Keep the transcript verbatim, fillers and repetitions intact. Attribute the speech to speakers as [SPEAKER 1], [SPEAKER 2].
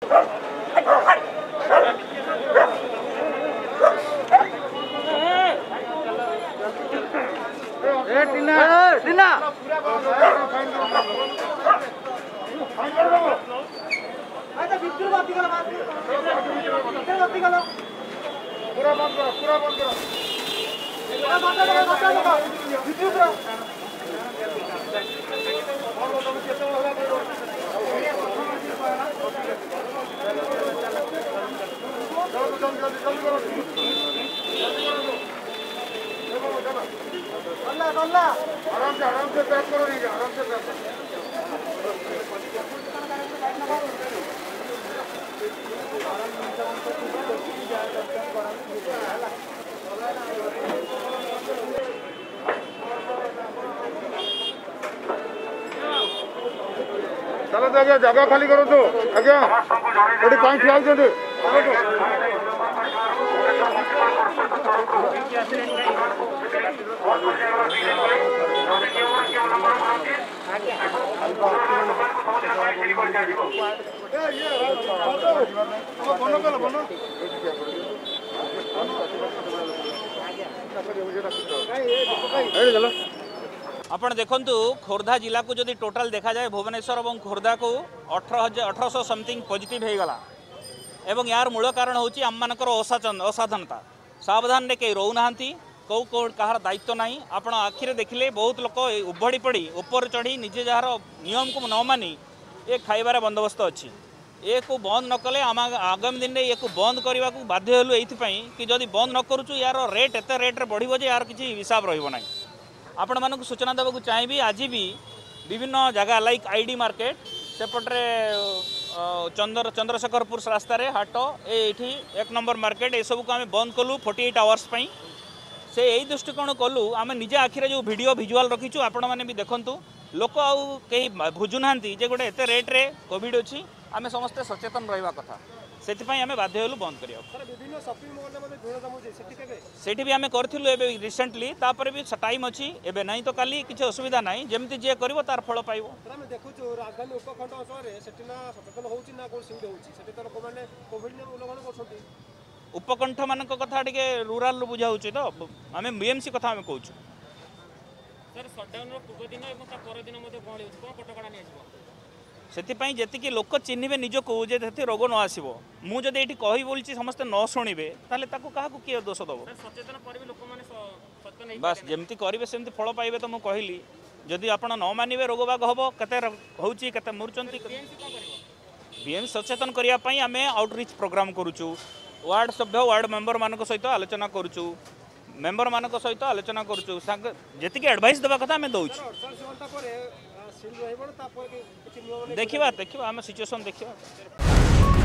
[SPEAKER 1] पूरा बंद करो पूरा बंद करो आराम से आराम से पैक करो नहीं आराम से पैक करो चलो तो आगे जगह खाली करो तो आगे थोड़ी पानी खिला दे
[SPEAKER 2] आपण देखंतु खोर्धा जिला को जदि टोटाल देखा जाए भुवनेश्वर और खोर्धा को अठारह हजार अठारह समथिंग पॉजिटिव हो गला एवं यार मूल कारण होची आम मानकर असाचन असाधनता सावधान रे कई रोना कौ कौ कहार दायित्व नहीं आपण आखिरे देखिले बहुत लोक उभड़ी पड़ी ऊपर चढ़ी निजे जार नियम को न मानी ये खाइबार बंदोबस्त अच्छी ये को बंद न कले आम आगामी दिन में ये को बंद करने को बाध्य हलु एइथिपई कि जदि बंद न करूचु यार रेट एत रेट रे बढ़िबो जे यार किछि हिसाब रहिबो नाही। आपण मानक सूचना देवाक चाहिए आज भी विभिन्न जगह लाइक आईडी मार्केट सेपटे चंद्र चंद्रशेखरपुर रास्तार हाट ये एक नंबर मार्केट ये सब को आम बंद कलु फोर्टी एट आवर्स से यही दृष्टिकोण कलु आम निजे आखिरे जो वीडियो विजुआल रखीचु आपण मैंने भी देखंतु लोक आउ कहीं बुझुना जे गोटे एत रेट रे कोविड अच्छी आम समस्ते सचेतन रहा कथा से आम बाध्य हलु बंद करिया सेठी भी आम करूँ ए रिसेंटली तापर भी टाइम अच्छी एबे नहीं तो काली किसी असुविधा ना जमी जी कर तार फल पाइब उपकंठ मान कथा टे रूराल बुझाऊँ तो आम बीएमसी कथा आम कहूँ से जी लोक चिन्हे निजक जे रोग न आसो मुझे ये कही बोलती समस्ते न शुणे ताले क्या किए दोष दब बास जमती करेंगे सेमती फल पाइबे तो मुझे कहली जदि आप न मानवे रोग बाग हम के मरुंच बीएम सचेतन करने आम आउटरीच प्रोग्राम करुचु वार्ड सभ्य वार्ड मेंबर मान सहित आलोचना करुचु मेंबर मान सहित आलोचना करुचु जी एडवाइस देवा कथा आम दौर देखा देखा आम सिचुएसन देखा।